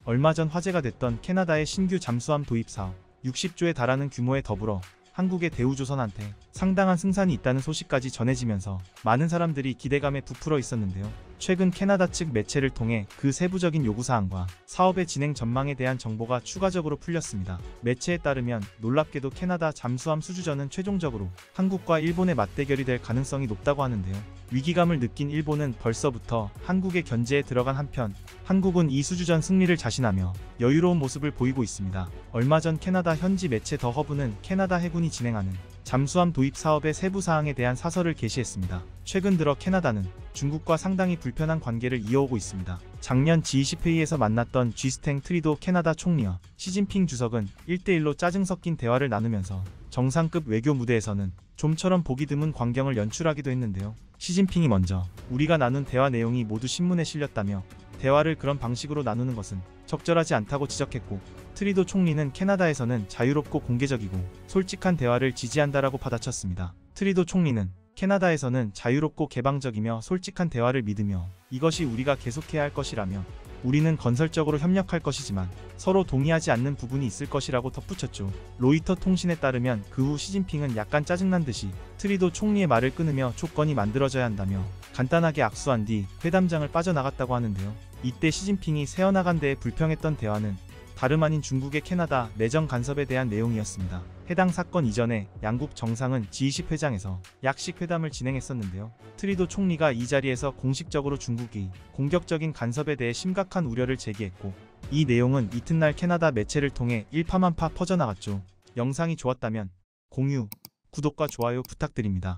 얼마 전 화제가 됐던 캐나다의 신규 잠수함 도입 사업, 60조에 달하는 규모에 더불어 한국의 대우조선한테 상당한 승산이 있다는 소식까지 전해지면서 많은 사람들이 기대감에 부풀어 있었는데요. 최근 캐나다 측 매체를 통해 그 세부적인 요구사항과 사업의 진행 전망에 대한 정보가 추가적으로 풀렸습니다. 매체에 따르면 놀랍게도 캐나다 잠수함 수주전은 최종적으로 한국과 일본의 맞대결이 될 가능성이 높다고 하는데요. 위기감을 느낀 일본은 벌써부터 한국의 견제에 들어간 한편 한국은 이 수주전 승리를 자신하며 여유로운 모습을 보이고 있습니다. 얼마 전 캐나다 현지 매체 더 허브는 캐나다 해군이 진행하는 잠수함 도입 사업의 세부 사항에 대한 사설을 게시했습니다. 최근 들어 캐나다는 중국과 상당히 불편한 관계를 이어오고 있습니다. 작년 G20 회의에서 만났던 쥐스탱 트리도 캐나다 총리와 시진핑 주석은 1대1로 짜증 섞인 대화를 나누면서 정상급 외교 무대에서는 좀처럼 보기 드문 광경을 연출하기도 했는데요. 시진핑이 먼저 우리가 나눈 대화 내용이 모두 신문에 실렸다며 대화를 그런 방식으로 나누는 것은 적절하지 않다고 지적했고, 트리도 총리는 캐나다에서는 자유롭고 공개적이고 솔직한 대화를 지지한다라고 받아쳤습니다. 트리도 총리는 캐나다에서는 자유롭고 개방적이며 솔직한 대화를 믿으며 이것이 우리가 계속해야 할 것이라며 우리는 건설적으로 협력할 것이지만 서로 동의하지 않는 부분이 있을 것이라고 덧붙였죠. 로이터 통신에 따르면 그 후 시진핑은 약간 짜증난 듯이 트리도 총리의 말을 끊으며 조건이 만들어져야 한다며 간단하게 악수한 뒤 회담장을 빠져나갔다고 하는데요. 이때 시진핑이 새어나간 데에 불평했던 대화는 다름 아닌 중국의 캐나다 내정 간섭에 대한 내용이었습니다. 해당 사건 이전에 양국 정상은 G20 회장에서 약식 회담을 진행했었는데요. 트리도 총리가 이 자리에서 공식적으로 중국이 공격적인 간섭에 대해 심각한 우려를 제기했고, 이 내용은 이튿날 캐나다 매체를 통해 일파만파 퍼져나갔죠. 영상이 좋았다면 공유, 구독과 좋아요 부탁드립니다.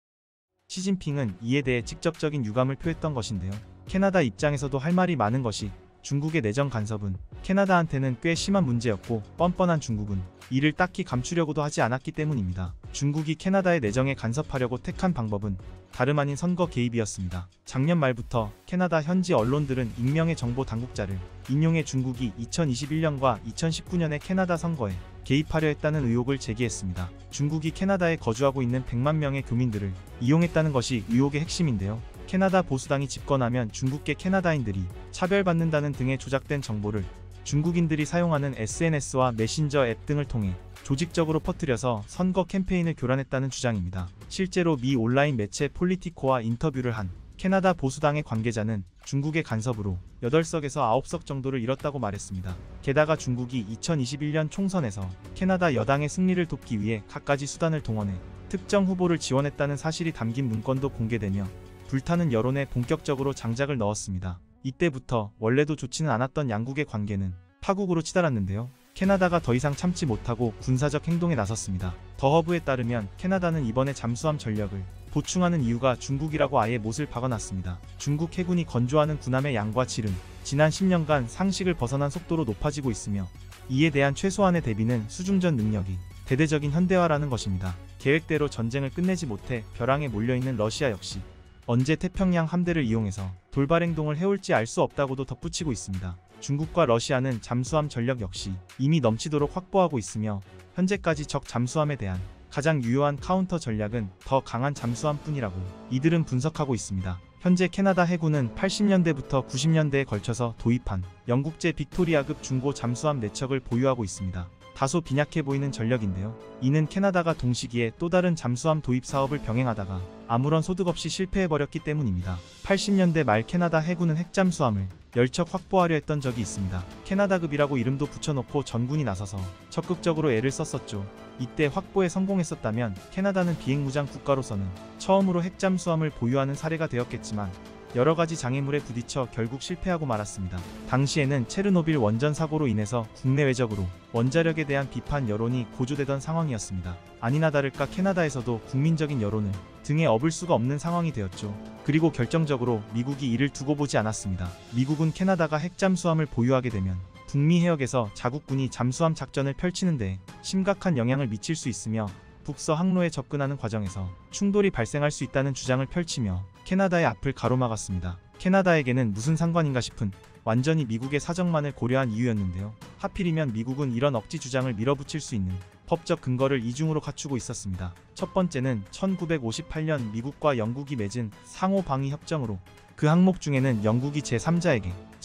시진핑은 이에 대해 직접적인 유감을 표했던 것인데요. 캐나다 입장에서도 할 말이 많은 것이 중국의 내정 간섭은 캐나다한테는 꽤 심한 문제였고, 뻔뻔한 중국은 이를 딱히 감추려고도 하지 않았기 때문입니다. 중국이 캐나다의 내정에 간섭하려고 택한 방법은 다름 아닌 선거 개입이었습니다. 작년 말부터 캐나다 현지 언론들은 익명의 정보 당국자를 인용해 중국이 2021년과 2019년의 캐나다 선거에 개입하려 했다는 의혹을 제기했습니다. 중국이 캐나다에 거주하고 있는 100만 명의 교민들을 이용했다는 것이 의혹의 핵심인데요. 캐나다 보수당이 집권하면 중국계 캐나다인들이 차별받는다는 등의 조작된 정보를 중국인들이 사용하는 SNS와 메신저 앱 등을 통해 조직적으로 퍼뜨려서 선거 캠페인을 교란했다는 주장입니다. 실제로 미 온라인 매체 폴리티코와 인터뷰를 한 캐나다 보수당의 관계자는 중국의 간섭으로 8석에서 9석 정도를 잃었다고 말했습니다. 게다가 중국이 2021년 총선에서 캐나다 여당의 승리를 돕기 위해 갖가지 수단을 동원해 특정 후보를 지원했다는 사실이 담긴 문건도 공개되며 불타는 여론에 본격적으로 장작을 넣었습니다. 이때부터 원래도 좋지는 않았던 양국의 관계는 파국으로 치달았는데요. 캐나다가 더 이상 참지 못하고 군사적 행동에 나섰습니다. 더 허브에 따르면 캐나다는 이번에 잠수함 전력을 보충하는 이유가 중국이라고 아예 못을 박아놨습니다. 중국 해군이 건조하는 군함의 양과 질은 지난 10년간 상식을 벗어난 속도로 높아지고 있으며, 이에 대한 최소한의 대비는 수중전 능력이 대대적인 현대화라는 것입니다. 계획대로 전쟁을 끝내지 못해 벼랑에 몰려있는 러시아 역시 언제 태평양 함대를 이용해서 돌발 행동을 해올지 알 수 없다고도 덧붙이고 있습니다. 중국과 러시아는 잠수함 전력 역시 이미 넘치도록 확보하고 있으며, 현재까지 적 잠수함에 대한 가장 유효한 카운터 전략은 더 강한 잠수함뿐이라고 이들은 분석하고 있습니다. 현재 캐나다 해군은 80년대부터 90년대에 걸쳐서 도입한 영국제 빅토리아급 중고 잠수함 4척을 보유하고 있습니다. 다소 빈약해 보이는 전력인데요. 이는 캐나다가 동시기에 또 다른 잠수함 도입 사업을 병행하다가 아무런 소득 없이 실패해버렸기 때문입니다. 80년대 말 캐나다 해군은 핵잠수함을 10척 확보하려 했던 적이 있습니다. 캐나다급이라고 이름도 붙여놓고 전군이 나서서 적극적으로 애를 썼었죠. 이때 확보에 성공했었다면 캐나다는 비핵무장 국가로서는 처음으로 핵잠수함을 보유하는 사례가 되었겠지만, 여러가지 장애물에 부딪혀 결국 실패하고 말았습니다. 당시에는 체르노빌 원전 사고로 인해서 국내외적으로 원자력에 대한 비판 여론이 고조되던 상황이었습니다. 아니나 다를까 캐나다에서도 국민적인 여론을 등에 업을 수가 없는 상황이 되었죠. 그리고 결정적으로 미국이 이를 두고 보지 않았습니다. 미국은 캐나다가 핵잠수함을 보유하게 되면 북미 해역에서 자국군이 잠수함 작전을 펼치는 데 심각한 영향을 미칠 수 있으며, 북서 항로에 접근하는 과정에서 충돌이 발생할 수 있다는 주장을 펼치며 캐나다의 앞을 가로막았습니다. 캐나다에게는 무슨 상관인가 싶은 완전히 미국의 사정만을 고려한 이유였는데요. 하필이면 미국은 이런 억지 주장을 밀어붙일 수 있는 법적 근거를 이중으로 갖추고 있었습니다. 첫 번째는 1958년 미국과 영국이 맺은 상호 방위 협정으로 그 항목 중에는 영국이 제3자에게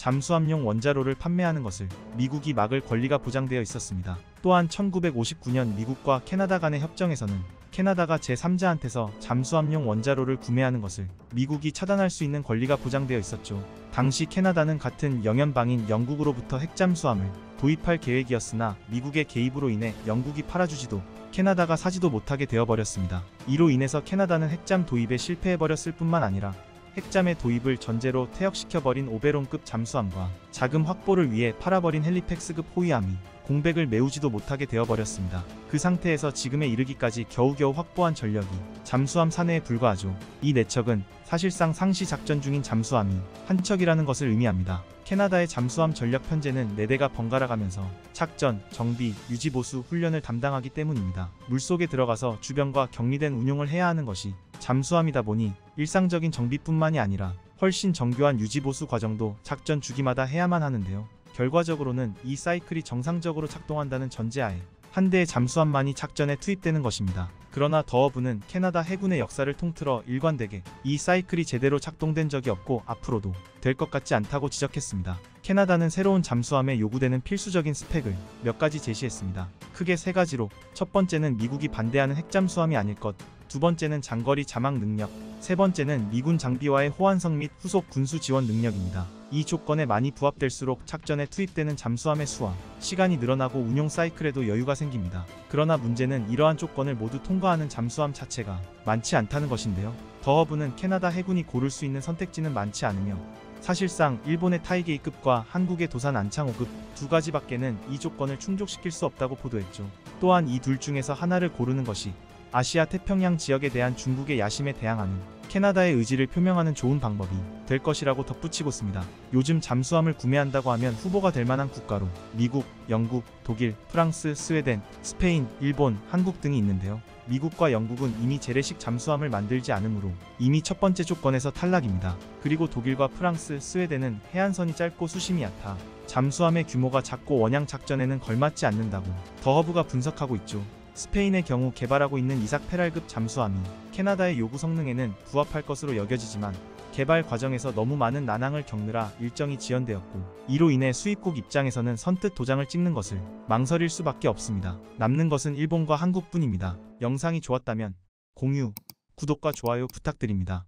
잠수함용 원자로를 판매하는 것을 미국이 막을 권리가 보장되어 있었습니다. 또한 1959년 미국과 캐나다 간의 협정에서는 캐나다가 제3자한테서 잠수함용 원자로를 구매하는 것을 미국이 차단할 수 있는 권리가 보장되어 있었죠. 당시 캐나다는 같은 영연방인 영국으로부터 핵잠수함을 도입할 계획이었으나 미국의 개입으로 인해 영국이 팔아주지도 캐나다가 사지도 못하게 되어버렸습니다. 이로 인해서 캐나다는 핵잠 도입에 실패해버렸을 뿐만 아니라 핵잠의 도입을 전제로 퇴역시켜버린 오베론급 잠수함과 자금 확보를 위해 팔아버린 헬리팩스급 호위함이 공백을 메우지도 못하게 되어버렸습니다. 그 상태에서 지금에 이르기까지 겨우겨우 확보한 전력이 잠수함 사내에 불과하죠. 이 4척은 사실상 상시 작전 중인 잠수함이 한 척이라는 것을 의미합니다. 캐나다의 잠수함 전력 편제는 4대가 번갈아가면서 착전, 정비, 유지보수, 훈련을 담당하기 때문입니다. 물속에 들어가서 주변과 격리된 운용을 해야 하는 것이 잠수함이다 보니 일상적인 정비뿐만이 아니라 훨씬 정교한 유지보수 과정도 작전 주기마다 해야만 하는데요. 결과적으로는 이 사이클이 정상적으로 작동한다는 전제하에 한 대의 잠수함만이 작전에 투입되는 것입니다. 그러나 더허브는 캐나다 해군의 역사를 통틀어 일관되게 이 사이클이 제대로 작동된 적이 없고 앞으로도 될 것 같지 않다고 지적했습니다. 캐나다는 새로운 잠수함에 요구되는 필수적인 스펙을 몇 가지 제시했습니다. 크게 3가지로 첫 번째는 미국이 반대하는 핵잠수함이 아닐 것, 두 번째는 장거리 자막 능력, 세 번째는 미군 장비와의 호환성 및 후속 군수 지원 능력입니다. 이 조건에 많이 부합될수록 작전에 투입되는 잠수함의 수와 시간이 늘어나고 운용 사이클에도 여유가 생깁니다. 그러나 문제는 이러한 조건을 모두 통과하는 잠수함 자체가 많지 않다는 것인데요. 더허브는 캐나다 해군이 고를 수 있는 선택지는 많지 않으며 사실상 일본의 타이게이급과 한국의 도산 안창호급 2가지밖에는 이 조건을 충족시킬 수 없다고 보도했죠. 또한 이 둘 중에서 하나를 고르는 것이 아시아 태평양 지역에 대한 중국의 야심에 대항하는 캐나다의 의지를 표명하는 좋은 방법이 될 것이라고 덧붙이고 있습니다. 요즘 잠수함을 구매한다고 하면 후보가 될 만한 국가로 미국, 영국, 독일, 프랑스, 스웨덴, 스페인, 일본, 한국 등이 있는데요. 미국과 영국은 이미 재래식 잠수함을 만들지 않으므로 이미 첫 번째 조건에서 탈락입니다. 그리고 독일과 프랑스, 스웨덴은 해안선이 짧고 수심이 얕아 잠수함의 규모가 작고 원양 작전에는 걸맞지 않는다고 더허브가 분석하고 있죠. 스페인의 경우 개발하고 있는 이삭 페랄급 잠수함이 캐나다의 요구 성능에는 부합할 것으로 여겨지지만 개발 과정에서 너무 많은 난항을 겪느라 일정이 지연되었고 이로 인해 수입국 입장에서는 선뜻 도장을 찍는 것을 망설일 수밖에 없습니다. 남는 것은 일본과 한국뿐입니다. 영상이 좋았다면 공유, 구독과 좋아요 부탁드립니다.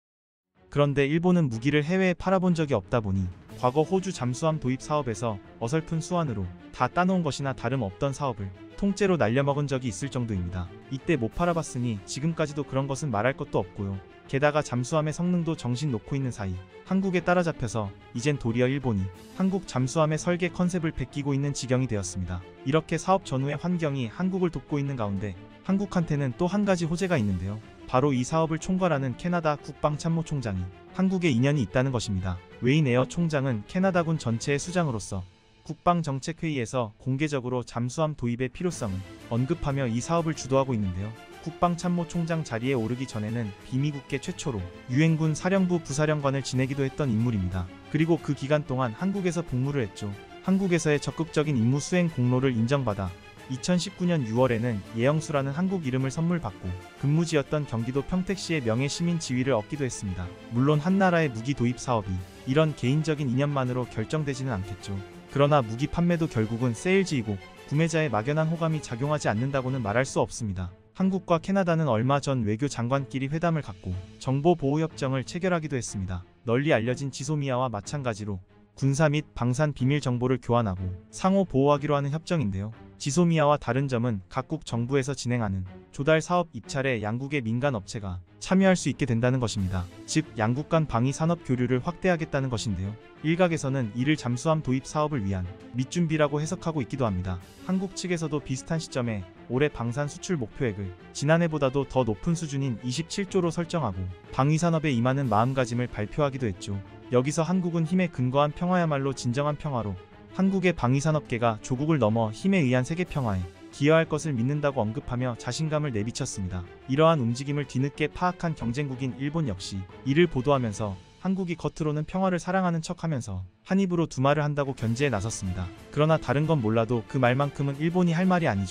그런데 일본은 무기를 해외에 팔아본 적이 없다 보니 과거 호주 잠수함 도입 사업에서 어설픈 수완으로 다 따놓은 것이나 다름없던 사업을 통째로 날려먹은 적이 있을 정도입니다. 이때 못 팔아봤으니 지금까지도 그런 것은 말할 것도 없고요. 게다가 잠수함의 성능도 정신 놓고 있는 사이 한국에 따라잡혀서 이젠 도리어 일본이 한국 잠수함의 설계 컨셉을 베끼고 있는 지경이 되었습니다. 이렇게 사업 전후의 환경이 한국을 돕고 있는 가운데 한국한테는 또 한 가지 호재가 있는데요. 바로 이 사업을 총괄하는 캐나다 국방참모총장이 한국에 인연이 있다는 것입니다. 웨인 에어 총장은 캐나다군 전체의 수장으로서 국방정책회의에서 공개적으로 잠수함 도입의 필요성을 언급하며 이 사업을 주도하고 있는데요. 국방참모총장 자리에 오르기 전에는 비미국계 최초로 유엔군 사령부 부사령관을 지내기도 했던 인물입니다. 그리고 그 기간 동안 한국에서 복무를 했죠. 한국에서의 적극적인 임무 수행 공로를 인정받아 2019년 6월에는 예영수라는 한국 이름을 선물 받고 근무지였던 경기도 평택시의 명예 시민 지위를 얻기도 했습니다. 물론 한나라의 무기 도입 사업이 이런 개인적인 인연만으로 결정되지는 않겠죠. 그러나 무기 판매도 결국은 세일즈이고 구매자의 막연한 호감이 작용하지 않는다고는 말할 수 없습니다. 한국과 캐나다는 얼마 전 외교 장관끼리 회담을 갖고 정보보호협정을 체결하기도 했습니다. 널리 알려진 지소미아와 마찬가지로 군사 및 방산 비밀 정보를 교환하고 상호 보호하기로 하는 협정인데요. 지소미아와 다른 점은 각국 정부에서 진행하는 조달 사업 입찰에 양국의 민간 업체가 참여할 수 있게 된다는 것입니다. 즉 양국 간 방위 산업 교류를 확대하겠다는 것인데요. 일각에서는 이를 잠수함 도입 사업을 위한 밑준비라고 해석하고 있기도 합니다. 한국 측에서도 비슷한 시점에 올해 방산 수출 목표액을 지난해보다도 더 높은 수준인 27조로 설정하고 방위 산업에 임하는 마음가짐을 발표하기도 했죠. 여기서 한국은 힘에 근거한 평화야말로 진정한 평화로 한국의 방위산업계가 조국을 넘어 힘에 의한 세계 평화에 기여할 것을 믿는다고 언급하며 자신감을 내비쳤습니다. 이러한 움직임을 뒤늦게 파악한 경쟁국인 일본 역시 이를 보도하면서 한국이 겉으로는 평화를 사랑하는 척하면서 한 입으로 두 말을 한다고 견제에 나섰습니다. 그러나 다른 건 몰라도 그 말만큼은 일본이 할 말이 아니죠.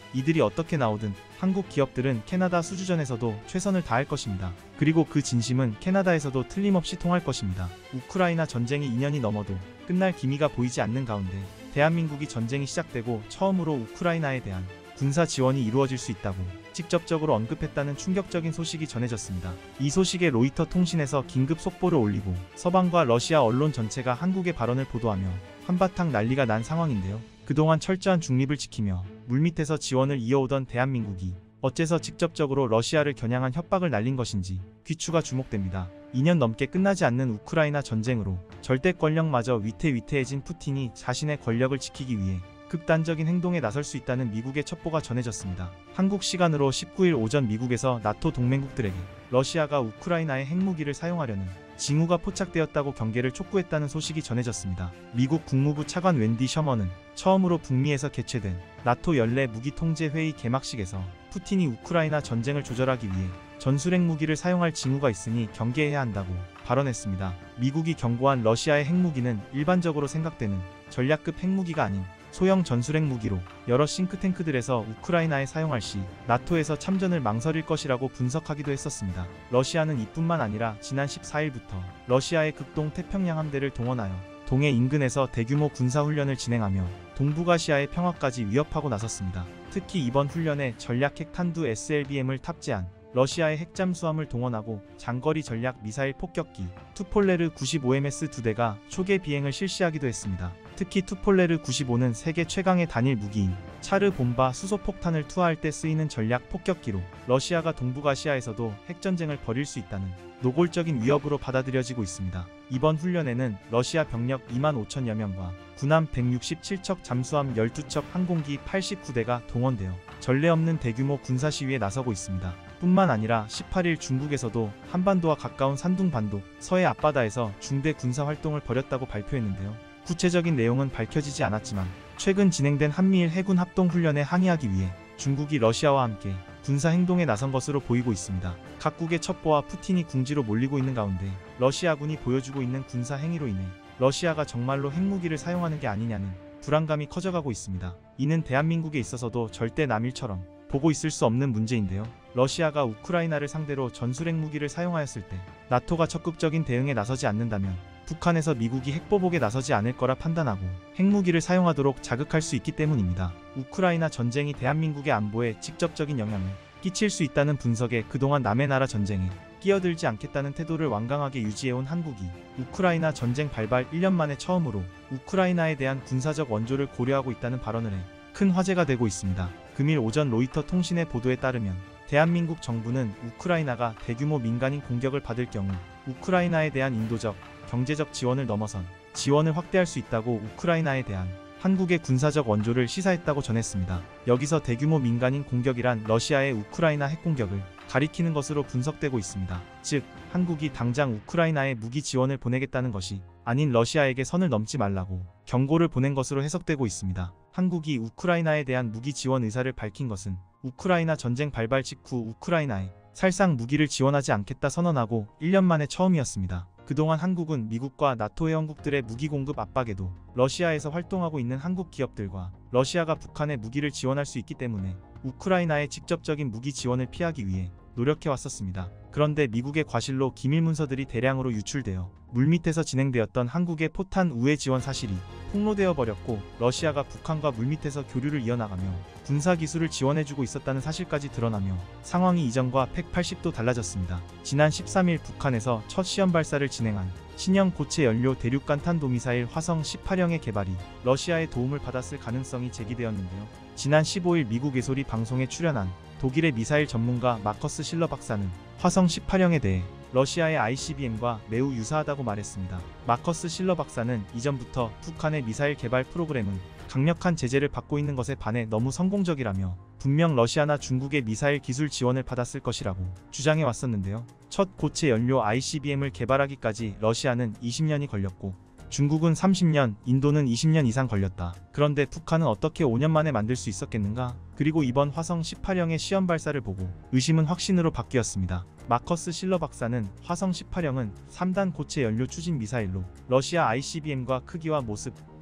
이들이 어떻게 나오든 한국 기업들은 캐나다 수주전에서도 최선을 다할 것입니다. 그리고 그 진심은 캐나다에서도 틀림없이 통할 것입니다. 우크라이나 전쟁이 2년이 넘어도 끝날 기미가 보이지 않는 가운데 대한민국이 전쟁이 시작되고 처음으로 우크라이나에 대한 군사 지원이 이루어질 수 있다고 직접적으로 언급했다는 충격적인 소식이 전해졌습니다. 이 소식에 로이터 통신에서 긴급 속보를 올리고 서방과 러시아 언론 전체가 한국의 발언을 보도하며 한바탕 난리가 난 상황인데요. 그동안 철저한 중립을 지키며 물밑에서 지원을 이어오던 대한민국이 어째서 직접적으로 러시아를 겨냥한 협박을 날린 것인지 귀추가 주목됩니다. 2년 넘게 끝나지 않는 우크라이나 전쟁으로 절대 권력마저 위태위태해진 푸틴이 자신의 권력을 지키기 위해 극단적인 행동에 나설 수 있다는 미국의 첩보가 전해졌습니다. 한국 시간으로 19일 오전 미국에서 나토 동맹국들에게 러시아가 우크라이나의 핵무기를 사용하려는 징후가 포착되었다고 경계를 촉구했다는 소식이 전해졌습니다. 미국 국무부 차관 웬디 셔먼은 처음으로 북미에서 개최된 나토 연례 무기통제회의 개막식에서 푸틴이 우크라이나 전쟁을 조절하기 위해 전술핵 무기를 사용할 징후가 있으니 경계해야 한다고 발언했습니다. 미국이 경고한 러시아의 핵무기는 일반적으로 생각되는 전략급 핵무기가 아닌 소형 전술핵 무기로 여러 싱크탱크들에서 우크라이나에 사용할 시 나토에서 참전을 망설일 것이라고 분석하기도 했었습니다. 러시아는 이뿐만 아니라 지난 14일부터 러시아의 극동 태평양 함대를 동원하여 동해 인근에서 대규모 군사훈련을 진행하며 동북아시아의 평화까지 위협하고 나섰습니다. 특히 이번 훈련에 전략 핵 탄두 SLBM을 탑재한 러시아의 핵잠수함을 동원하고 장거리 전략 미사일 폭격기 투폴레르 95MS 2대가 초계 비행을 실시하기도 했습니다. 특히 투폴레르 95는 세계 최강의 단일 무기인 차르 봄바 수소폭탄을 투하할 때 쓰이는 전략 폭격기로 러시아가 동북아시아에서도 핵전쟁을 벌일 수 있다는 노골적인 위협으로 받아들여지고 있습니다. 이번 훈련에는 러시아 병력 2만 5천여 명과 군함 167척 잠수함 12척 항공기 89대가 동원되어 전례 없는 대규모 군사 시위에 나서고 있습니다. 뿐만 아니라 18일 중국에서도 한반도와 가까운 산둥반도 서해 앞바다에서 중대 군사 활동을 벌였다고 발표했는데요. 구체적인 내용은 밝혀지지 않았지만 최근 진행된 한미일 해군 합동훈련에 항의하기 위해 중국이 러시아와 함께 군사 행동에 나선 것으로 보이고 있습니다. 각국의 첩보와 푸틴이 궁지로 몰리고 있는 가운데 러시아군이 보여주고 있는 군사 행위로 인해 러시아가 정말로 핵무기를 사용하는 게 아니냐는 불안감이 커져가고 있습니다. 이는 대한민국에 있어서도 절대 남일처럼 보고 있을 수 없는 문제인데요. 러시아가 우크라이나를 상대로 전술핵 무기를 사용하였을 때 나토가 적극적인 대응에 나서지 않는다면 북한에서 미국이 핵보복에 나서지 않을 거라 판단하고 핵무기를 사용하도록 자극할 수 있기 때문입니다. 우크라이나 전쟁이 대한민국의 안보에 직접적인 영향을 끼칠 수 있다는 분석에 그동안 남의 나라 전쟁에 끼어들지 않겠다는 태도를 완강하게 유지해온 한국이 우크라이나 전쟁 발발 1년 만에 처음으로 우크라이나에 대한 군사적 원조를 고려하고 있다는 발언을 해 큰 화제가 되고 있습니다. 금일 오전 로이터 통신의 보도에 따르면 대한민국 정부는 우크라이나가 대규모 민간인 공격을 받을 경우 우크라이나에 대한 인도적, 경제적 지원을 넘어선 지원을 확대할 수 있다고 우크라이나에 대한 한국의 군사적 원조를 시사했다고 전했습니다. 여기서 대규모 민간인 공격이란 러시아의 우크라이나 핵공격을 가리키는 것으로 분석되고 있습니다. 즉, 한국이 당장 우크라이나에 무기 지원을 보내겠다는 것이 아닌 러시아에게 선을 넘지 말라고 경고를 보낸 것으로 해석되고 있습니다. 한국이 우크라이나에 대한 무기 지원 의사를 밝힌 것은 우크라이나 전쟁 발발 직후 우크라이나에 살상 무기를 지원하지 않겠다 선언하고 1년 만에 처음이었습니다. 그동안 한국은 미국과 나토 회원국들의 무기 공급 압박에도 러시아에서 활동하고 있는 한국 기업들과 러시아가 북한에 무기를 지원할 수 있기 때문에 우크라이나의 직접적인 무기 지원을 피하기 위해 노력해왔었습니다. 그런데 미국의 과실로 기밀 문서들이 대량으로 유출되어 물밑에서 진행되었던 한국의 포탄 우회 지원 사실이 폭로되어 버렸고 러시아가 북한과 물밑에서 교류를 이어나가며 군사기술을 지원해주고 있었다는 사실까지 드러나며 상황이 이전과 180도 달라졌습니다. 지난 13일 북한에서 첫 시험 발사를 진행한 신형 고체 연료 대륙간 탄도미사일 화성 18형의 개발이 러시아의 도움을 받았을 가능성이 제기되었는데요. 지난 15일 미국 외소리 방송에 출연한 독일의 미사일 전문가 마커스 실러 박사는 화성 18형에 대해 러시아의 ICBM과 매우 유사하다고 말했습니다. 마커스 실러 박사는 이전부터 북한의 미사일 개발 프로그램은 강력한 제재를 받고 있는 것에 반해 너무 성공적이라며 분명 러시아나 중국의 미사일 기술 지원을 받았을 것이라고 주장해 왔었는데요. 첫 고체 연료 ICBM을 개발하기까지 러시아는 20년이 걸렸고 중국은 30년, 인도는 20년 이상 걸렸다. 그런데 북한은 어떻게 5년 만에 만들 수 있었겠는가? 그리고 이번 화성 18형의 시험 발사를 보고 의심은 확신으로 바뀌었습니다. 마커스 실러 박사는 화성 18형은 3단 고체 연료 추진 미사일로 러시아 ICBM과 크기와 모습,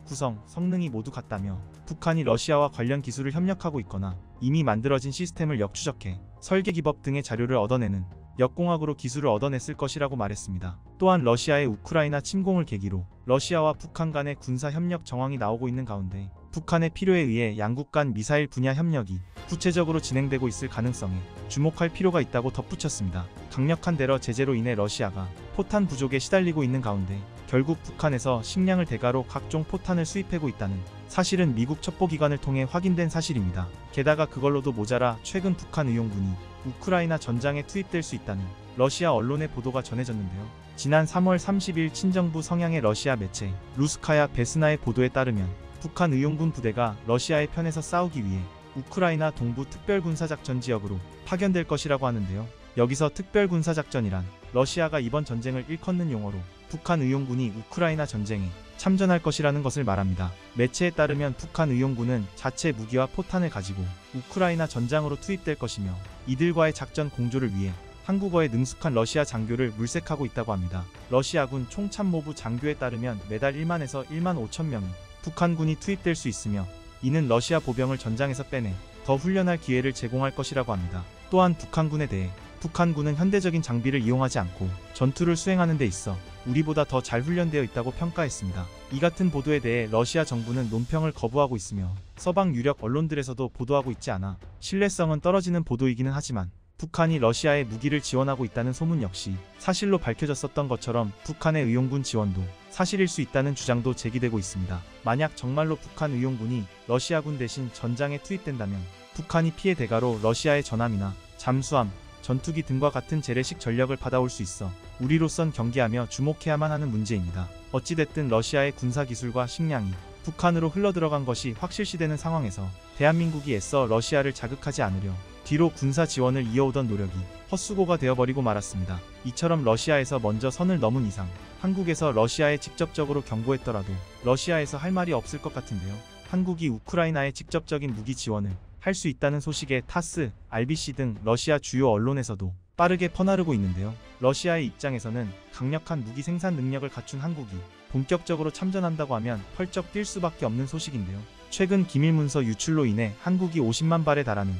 구성, 성능이 모두 같다며 북한이 러시아와 관련 기술을 협력하고 있거나 이미 만들어진 시스템을 역추적해 설계 기법 등의 자료를 얻어내는 역공학으로 기술을 얻어냈을 것이라고 말했습니다. 또한 러시아의 우크라이나 침공을 계기로 러시아와 북한 간의 군사 협력 정황이 나오고 있는 가운데 북한의 필요에 의해 양국 간 미사일 분야 협력이 구체적으로 진행되고 있을 가능성에 주목할 필요가 있다고 덧붙였습니다. 강력한 대러 제재로 인해 러시아가 포탄 부족에 시달리고 있는 가운데 결국 북한에서 식량을 대가로 각종 포탄을 수입하고 있다는 사실은 미국 첩보기관을 통해 확인된 사실입니다. 게다가 그걸로도 모자라 최근 북한 의용군이 우크라이나 전장에 투입될 수 있다는 러시아 언론의 보도가 전해졌는데요. 지난 3월 30일 친정부 성향의 러시아 매체 루스카야 베스나의 보도에 따르면 북한 의용군 부대가 러시아의 편에서 싸우기 위해 우크라이나 동부 특별군사작전 지역으로 파견될 것이라고 하는데요. 여기서 특별군사작전이란 러시아가 이번 전쟁을 일컫는 용어로 북한 의용군이 우크라이나 전쟁에 참전할 것이라는 것을 말합니다. 매체에 따르면 북한 의용군은 자체 무기와 포탄을 가지고 우크라이나 전장으로 투입될 것이며 이들과의 작전 공조를 위해 한국어에 능숙한 러시아 장교를 물색하고 있다고 합니다. 러시아군 총참모부 장교에 따르면 매달 1만에서 1만 5천 명이 북한군이 투입될 수 있으며 이는 러시아 보병을 전장에서 빼내 더 훈련할 기회를 제공할 것이라고 합니다. 또한 북한군에 대해 북한군은 현대적인 장비를 이용하지 않고 전투를 수행하는 데 있어 우리보다 더 잘 훈련되어 있다고 평가했습니다. 이 같은 보도에 대해 러시아 정부는 논평을 거부하고 있으며 서방 유력 언론들에서도 보도하고 있지 않아 신뢰성은 떨어지는 보도이기는 하지만 북한이 러시아에 무기를 지원하고 있다는 소문 역시 사실로 밝혀졌었던 것처럼 북한의 의용군 지원도 사실일 수 있다는 주장도 제기되고 있습니다. 만약 정말로 북한 의용군이 러시아군 대신 전장에 투입된다면 북한이 피해 대가로 러시아의 전함이나 잠수함, 전투기 등과 같은 재래식 전력을 받아올 수 있어 우리로선 경계하며 주목해야만 하는 문제입니다. 어찌됐든 러시아의 군사기술과 식량이 북한으로 흘러들어간 것이 확실시되는 상황에서 대한민국이 애써 러시아를 자극하지 않으려 뒤로 군사 지원을 이어오던 노력이 헛수고가 되어버리고 말았습니다. 이처럼 러시아에서 먼저 선을 넘은 이상 한국에서 러시아에 직접적으로 경고했더라도 러시아에서 할 말이 없을 것 같은데요. 한국이 우크라이나에 직접적인 무기 지원을 할 수 있다는 소식에 타스, RBC 등 러시아 주요 언론에서도 빠르게 퍼나르고 있는데요. 러시아의 입장에서는 강력한 무기 생산 능력을 갖춘 한국이 본격적으로 참전한다고 하면 펄쩍 뛸 수밖에 없는 소식인데요. 최근 기밀문서 유출로 인해 한국이 50만 발에 달하는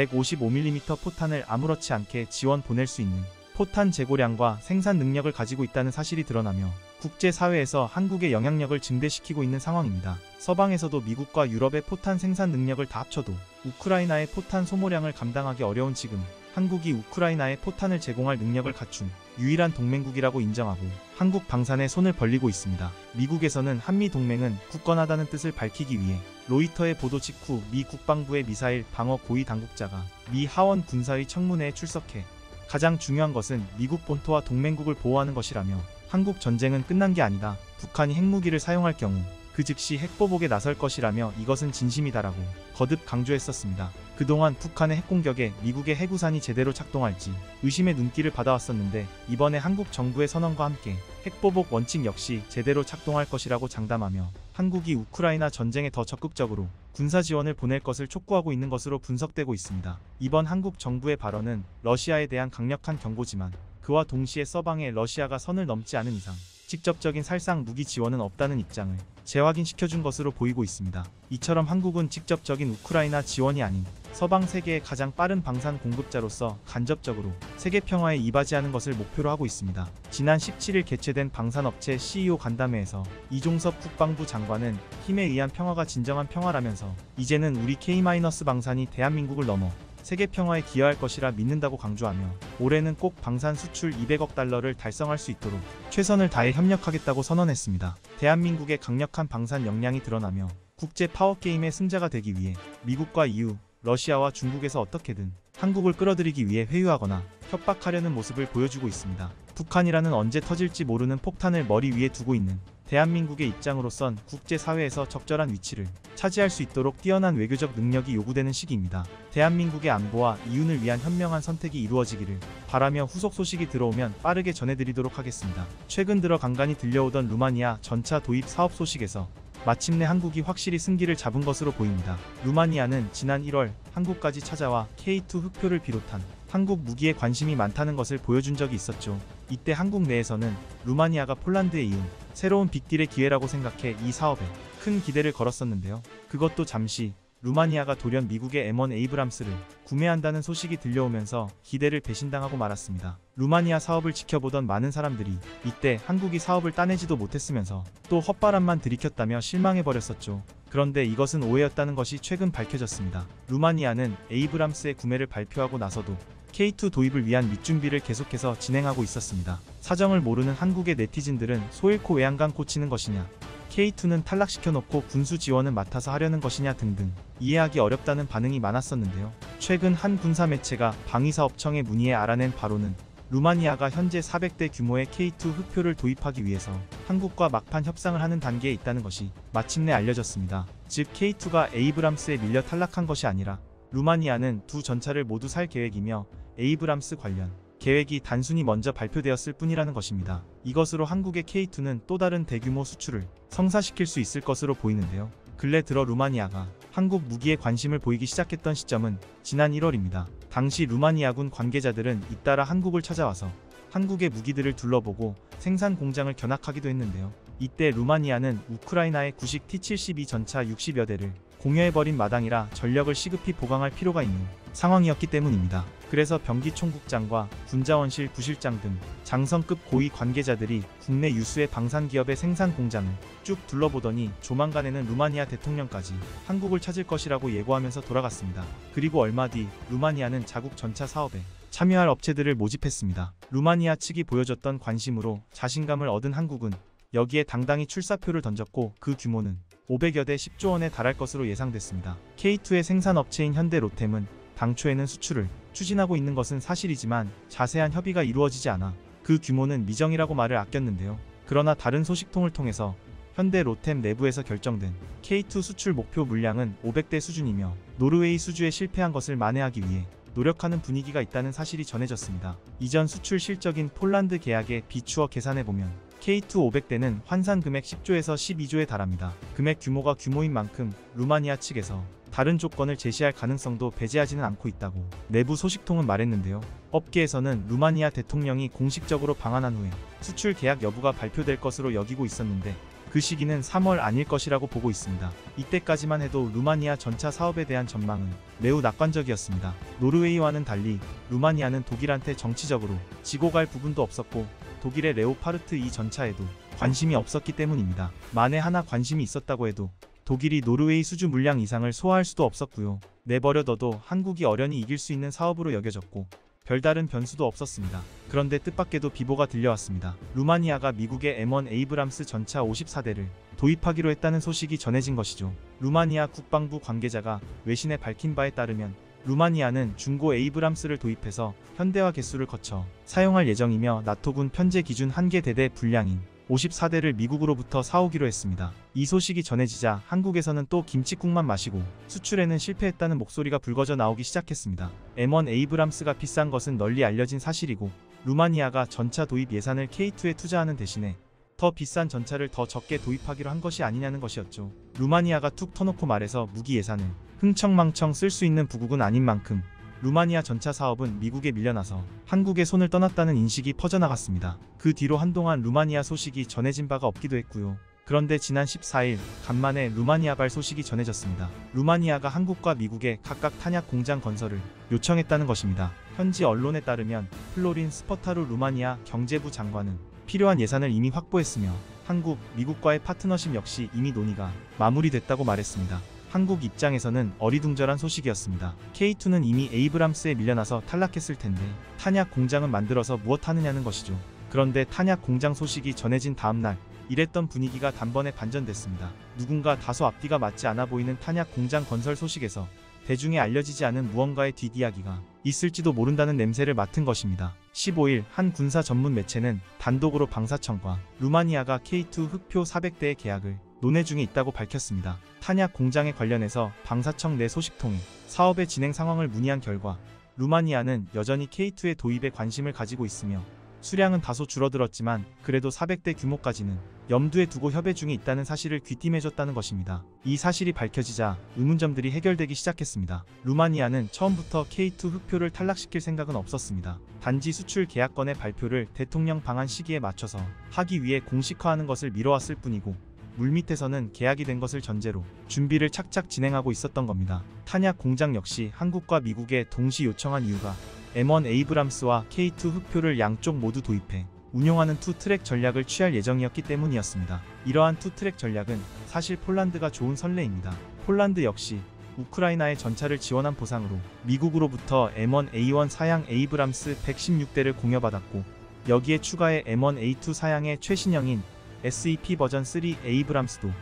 155mm 포탄을 아무렇지 않게 지원 보낼 수 있는 포탄 재고량과 생산 능력을 가지고 있다는 사실이 드러나며 국제사회에서 한국의 영향력을 증대시키고 있는 상황입니다. 서방에서도 미국과 유럽의 포탄 생산 능력을 다 합쳐도 우크라이나의 포탄 소모량을 감당하기 어려운 지금 한국이 우크라이나에 포탄을 제공할 능력을 갖춘 유일한 동맹국이라고 인정하고 한국 방산에 손을 벌리고 있습니다. 미국에서는 한미동맹은 굳건하다는 뜻을 밝히기 위해 로이터의 보도 직후 미 국방부의 미사일 방어 고위 당국자가 미 하원 군사의 청문회에 출석해 가장 중요한 것은 미국 본토와 동맹국을 보호하는 것이라며 한국 전쟁은 끝난 게 아니다. 북한이 핵무기를 사용할 경우 그 즉시 핵보복에 나설 것이라며 이것은 진심이다라고 거듭 강조했었습니다. 그동안 북한의 핵공격에 미국의 해구산이 제대로 작동할지 의심의 눈길을 받아왔었는데 이번에 한국 정부의 선언과 함께 핵보복 원칙 역시 제대로 작동할 것이라고 장담하며 한국이 우크라이나 전쟁에 더 적극적으로 군사 지원을 보낼 것을 촉구하고 있는 것으로 분석되고 있습니다. 이번 한국 정부의 발언은 러시아에 대한 강력한 경고지만 그와 동시에 서방에 러시아가 선을 넘지 않은 이상 직접적인 살상 무기 지원은 없다는 입장을 재확인시켜준 것으로 보이고 있습니다. 이처럼 한국은 직접적인 우크라이나 지원이 아닌 서방 세계의 가장 빠른 방산 공급자로서 간접적으로 세계 평화에 이바지하는 것을 목표로 하고 있습니다. 지난 17일 개최된 방산업체 CEO 간담회에서 이종섭 국방부 장관은 힘에 의한 평화가 진정한 평화라면서 이제는 우리 K-방산이 대한민국을 넘어 세계 평화에 기여할 것이라 믿는다고 강조하며 올해는 꼭 방산 수출 200억 달러를 달성할 수 있도록 최선을 다해 협력하겠다고 선언했습니다. 대한민국의 강력한 방산 역량이 드러나며 국제 파워게임의 승자가 되기 위해 미국과 EU, 러시아와 중국에서 어떻게든 한국을 끌어들이기 위해 회유하거나 협박하려는 모습을 보여주고 있습니다. 북한이라는 언제 터질지 모르는 폭탄을 머리 위에 두고 있는 대한민국의 입장으로선 국제사회에서 적절한 위치를 차지할 수 있도록 뛰어난 외교적 능력이 요구되는 시기입니다. 대한민국의 안보와 이윤을 위한 현명한 선택이 이루어지기를 바라며 후속 소식이 들어오면 빠르게 전해드리도록 하겠습니다. 최근 들어 간간히 들려오던 루마니아 전차 도입 사업 소식에서 마침내 한국이 확실히 승기를 잡은 것으로 보입니다. 루마니아는 지난 1월 한국까지 찾아와 K2 흑표를 비롯한 한국 무기에 관심이 많다는 것을 보여준 적이 있었죠. 이때 한국 내에서는 루마니아가 폴란드에 이은 새로운 빅딜의 기회라고 생각해 이 사업에 큰 기대를 걸었었는데요. 그것도 잠시 루마니아가 돌연 미국의 M1 에이브람스를 구매한다는 소식이 들려오면서 기대를 배신당하고 말았습니다. 루마니아 사업을 지켜보던 많은 사람들이 이때 한국이 사업을 따내지도 못했으면서 또 헛바람만 들이켰다며 실망해버렸었죠. 그런데 이것은 오해였다는 것이 최근 밝혀졌습니다. 루마니아는 에이브람스의 구매를 발표하고 나서도 K2 도입을 위한 밑준비를 계속해서 진행하고 있었습니다. 사정을 모르는 한국의 네티즌들은 소 잃고 외양간 꽂히는 것이냐, K2는 탈락시켜놓고 군수 지원은 맡아서 하려는 것이냐 등등 이해하기 어렵다는 반응이 많았었는데요. 최근 한 군사 매체가 방위사업청에 문의해 알아낸 바로는 루마니아가 현재 400대 규모의 K2 흑표를 도입하기 위해서 한국과 막판 협상을 하는 단계에 있다는 것이 마침내 알려졌습니다. 즉 K2가 에이브람스에 밀려 탈락한 것이 아니라 루마니아는 두 전차를 모두 살 계획이며 에이브람스 관련 계획이 단순히 먼저 발표되었을 뿐이라는 것입니다. 이것으로 한국의 K2는 또 다른 대규모 수출을 성사시킬 수 있을 것으로 보이는데요. 근래 들어 루마니아가 한국 무기에 관심을 보이기 시작했던 시점은 지난 1월입니다. 당시 루마니아군 관계자들은 잇따라 한국을 찾아와서 한국의 무기들을 둘러보고 생산 공장을 견학하기도 했는데요. 이때 루마니아는 우크라이나의 구식 T-72 전차 60여 대를 공여해버린 마당이라 전력을 시급히 보강할 필요가 있는 상황이었기 때문입니다. 그래서 병기총국장과 군자원실 부실장 등 장성급 고위 관계자들이 국내 유수의 방산기업의 생산 공장을 쭉 둘러보더니 조만간에는 루마니아 대통령까지 한국을 찾을 것이라고 예고하면서 돌아갔습니다. 그리고 얼마 뒤 루마니아는 자국 전차 사업에 참여할 업체들을 모집했습니다. 루마니아 측이 보여줬던 관심으로 자신감을 얻은 한국은 여기에 당당히 출사표를 던졌고 그 규모는 500여 대 10조 원에 달할 것으로 예상됐습니다. K2의 생산업체인 현대로템은 당초에는 수출을 추진하고 있는 것은 사실이지만 자세한 협의가 이루어지지 않아 그 규모는 미정이라고 말을 아꼈는데요. 그러나 다른 소식통을 통해서 현대로템 내부에서 결정된 K2 수출 목표 물량은 500대 수준이며 노르웨이 수주에 실패한 것을 만회하기 위해 노력하는 분위기가 있다는 사실이 전해졌습니다. 이전 수출 실적인 폴란드 계약에 비추어 계산해보면 K2 500대는 환산 금액 10조에서 12조에 달합니다. 금액 규모가 규모인 만큼 루마니아 측에서 다른 조건을 제시할 가능성도 배제하지는 않고 있다고 내부 소식통은 말했는데요. 업계에서는 루마니아 대통령이 공식적으로 방한한 후에 수출 계약 여부가 발표될 것으로 여기고 있었는데 그 시기는 3월 아닐 것이라고 보고 있습니다. 이때까지만 해도 루마니아 전차 사업에 대한 전망은 매우 낙관적이었습니다. 노르웨이와는 달리 루마니아는 독일한테 정치적으로 지고 갈 부분도 없었고 독일의 레오파르트 2 전차에도 관심이 없었기 때문입니다. 만에 하나 관심이 있었다고 해도 독일이 노르웨이 수주 물량 이상을 소화할 수도 없었고요. 내버려둬도 한국이 어련히 이길 수 있는 사업으로 여겨졌고 별다른 변수도 없었습니다. 그런데 뜻밖에도 비보가 들려왔습니다. 루마니아가 미국의 M1 에이브람스 전차 54대를 도입하기로 했다는 소식이 전해진 것이죠. 루마니아 국방부 관계자가 외신에 밝힌 바에 따르면 루마니아는 중고 에이브람스를 도입해서 현대화 개수를 거쳐 사용할 예정이며 나토군 편제 기준 1개 대대 분량인 54대를 미국으로부터 사오기로 했습니다. 이 소식이 전해지자 한국에서는 또 김칫국만 마시고 수출에는 실패했다는 목소리가 불거져 나오기 시작했습니다. M1 에이브람스가 비싼 것은 널리 알려진 사실이고 루마니아가 전차 도입 예산을 K2에 투자하는 대신에 더 비싼 전차를 더 적게 도입하기로 한 것이 아니냐는 것이었죠. 루마니아가 툭 터놓고 말해서 무기 예산을 흥청망청 쓸 수 있는 부국은 아닌 만큼 루마니아 전차 사업은 미국에 밀려나서 한국의 손을 떠났다는 인식이 퍼져나갔습니다. 그 뒤로 한동안 루마니아 소식이 전해진 바가 없기도 했고요. 그런데 지난 14일 간만에 루마니아발 소식이 전해졌습니다. 루마니아가 한국과 미국에 각각 탄약 공장 건설을 요청했다는 것입니다. 현지 언론에 따르면 플로린 스퍼타루 루마니아 경제부 장관은 필요한 예산을 이미 확보했으며 한국, 미국과의 파트너십 역시 이미 논의가 마무리됐다고 말했습니다. 한국 입장에서는 어리둥절한 소식이었습니다. K2는 이미 에이브람스에 밀려나서 탈락했을 텐데 탄약 공장은 만들어서 무엇 하느냐는 것이죠. 그런데 탄약 공장 소식이 전해진 다음날 이랬던 분위기가 단번에 반전됐습니다. 누군가 다소 앞뒤가 맞지 않아 보이는 탄약 공장 건설 소식에서 대중에 알려지지 않은 무언가의 뒷이야기가 있을지도 모른다는 냄새를 맡은 것입니다. 15일 한 군사 전문 매체는 단독으로 방사청과 루마니아가 K2 흑표 400대의 계약을 논의 중에 있다고 밝혔습니다. 탄약 공장에 관련해서 방사청 내 소식통에 사업의 진행 상황을 문의한 결과 루마니아는 여전히 K2의 도입에 관심을 가지고 있으며 수량은 다소 줄어들었지만 그래도 400대 규모까지는 염두에 두고 협의 중에 있다는 사실을 귀띔해줬다는 것입니다. 이 사실이 밝혀지자 의문점들이 해결되기 시작했습니다. 루마니아는 처음부터 K2 흑표를 탈락시킬 생각은 없었습니다. 단지 수출 계약건의 발표를 대통령 방한 시기에 맞춰서 하기 위해 공식화하는 것을 미뤄왔을 뿐이고 물밑에서는 계약이 된 것을 전제로 준비를 착착 진행하고 있었던 겁니다. 탄약 공장 역시 한국과 미국에 동시 요청한 이유가 M1 에이브람스와 K2 흑표를 양쪽 모두 도입해 운용하는 투트랙 전략을 취할 예정이었기 때문이었습니다. 이러한 투트랙 전략은 사실 폴란드가 좋은 선례입니다. 폴란드 역시 우크라이나의 전차를 지원한 보상으로 미국으로부터 M1A1 사양 에이브람스 116대를 공여받았고, 여기에 추가해 M1A2 사양의 최신형인 SEP 버전 3 에이브람스도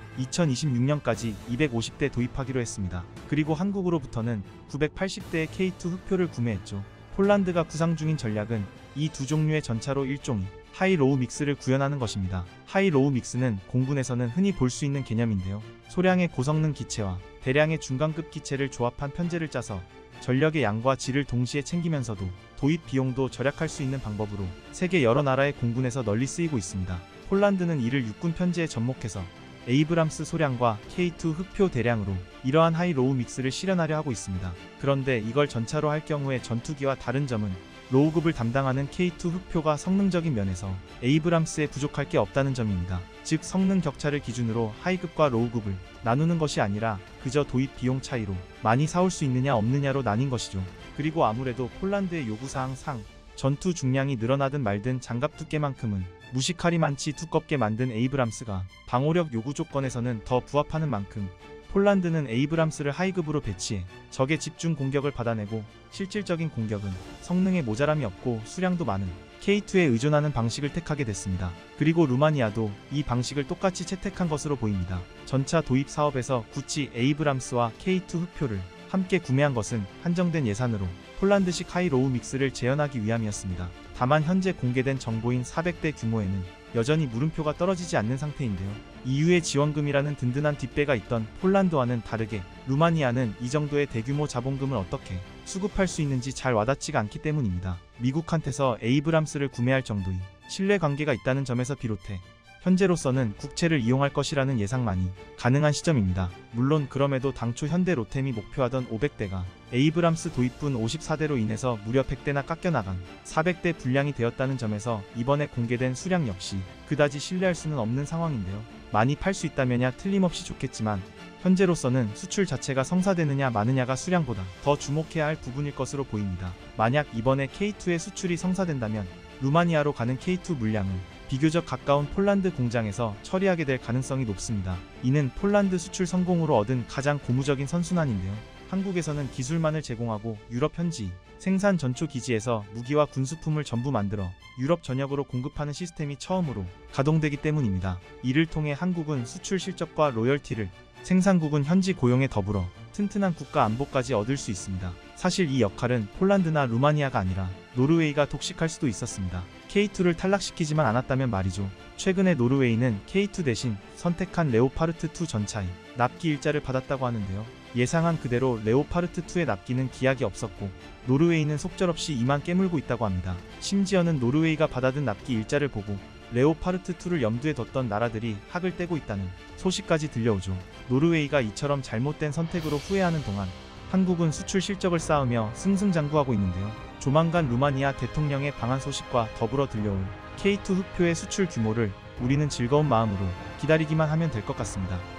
2026년까지 250대 도입하기로 했습니다. 그리고 한국으로부터는 980대의 K2 흑표를 구매했죠. 폴란드가 구상 중인 전략은 이 두 종류의 전차로 일종의 하이로우 믹스를 구현하는 것입니다. 하이로우 믹스는 공군에서는 흔히 볼 수 있는 개념인데요. 소량의 고성능 기체와 대량의 중간급 기체를 조합한 편제를 짜서 전력의 양과 질을 동시에 챙기면서도 도입 비용도 절약할 수 있는 방법으로 세계 여러 나라의 공군에서 널리 쓰이고 있습니다. 폴란드는 이를 육군 편제에 접목해서 에이브람스 소량과 K2 흑표 대량으로 이러한 하이로우 믹스를 실현하려 하고 있습니다. 그런데 이걸 전차로 할 경우에 전투기와 다른 점은 로우급을 담당하는 K2 흑표가 성능적인 면에서 에이브람스에 부족할 게 없다는 점입니다. 즉 성능 격차를 기준으로 하이급과 로우급을 나누는 것이 아니라 그저 도입 비용 차이로 많이 사올 수 있느냐 없느냐로 나뉜 것이죠. 그리고 아무래도 폴란드의 요구사항 상 전투 중량이 늘어나든 말든 장갑 두께만큼은 무식할이 많지 두껍게 만든 에이브람스가 방호력 요구 조건에서는 더 부합하는 만큼 폴란드는 에이브람스를 하이급으로 배치해 적의 집중 공격을 받아내고 실질적인 공격은 성능에 모자람이 없고 수량도 많은 K2에 의존하는 방식을 택하게 됐습니다. 그리고 루마니아도 이 방식을 똑같이 채택한 것으로 보입니다. 전차 도입 사업에서 구치 에이브람스와 K2 흑표를 함께 구매한 것은 한정된 예산으로 폴란드식 하이로우 믹스를 재현하기 위함이었습니다. 다만 현재 공개된 정보인 400대 규모에는 여전히 물음표가 떨어지지 않는 상태인데요. EU의 지원금이라는 든든한 뒷배가 있던 폴란드와는 다르게 루마니아는 이 정도의 대규모 자본금을 어떻게 수급할 수 있는지 잘 와닿지가 않기 때문입니다. 미국한테서 에이브람스를 구매할 정도의 신뢰관계가 있다는 점에서 비롯해 현재로서는 국채를 이용할 것이라는 예상만이 가능한 시점입니다. 물론 그럼에도 당초 현대 로템이 목표하던 500대가 에이브람스 도입분 54대로 인해서 무려 100대나 깎여나간 400대 분량이 되었다는 점에서 이번에 공개된 수량 역시 그다지 신뢰할 수는 없는 상황인데요. 많이 팔 수 있다면야 틀림없이 좋겠지만 현재로서는 수출 자체가 성사되느냐 마느냐가 수량보다 더 주목해야 할 부분일 것으로 보입니다. 만약 이번에 K2의 수출이 성사된다면 루마니아로 가는 K2 물량은 비교적 가까운 폴란드 공장에서 처리하게 될 가능성이 높습니다. 이는 폴란드 수출 성공으로 얻은 가장 고무적인 선순환인데요. 한국에서는 기술만을 제공하고 유럽 현지 생산 전초 기지에서 무기와 군수품을 전부 만들어 유럽 전역으로 공급하는 시스템이 처음으로 가동되기 때문입니다. 이를 통해 한국은 수출 실적과 로열티를, 생산국은 현지 고용에 더불어 튼튼한 국가 안보까지 얻을 수 있습니다. 사실 이 역할은 폴란드나 루마니아가 아니라 노르웨이가 독식할 수도 있었습니다. K2를 탈락시키지만 않았다면 말이죠. 최근에 노르웨이는 K2 대신 선택한 레오파르트2 전차의 납기 일자를 받았다고 하는데요. 예상한 그대로 레오파르트2의 납기는 기약이 없었고 노르웨이는 속절없이 이만 깨물고 있다고 합니다. 심지어는 노르웨이가 받아든 납기 일자를 보고 레오파르트2를 염두에 뒀던 나라들이 학을 떼고 있다는 소식까지 들려오죠. 노르웨이가 이처럼 잘못된 선택으로 후회하는 동안 한국은 수출 실적을 쌓으며 승승장구하고 있는데요. 조만간 루마니아 대통령의 방한 소식과 더불어 들려올 K2 흑표의 수출 규모를 우리는 즐거운 마음으로 기다리기만 하면 될 것 같습니다.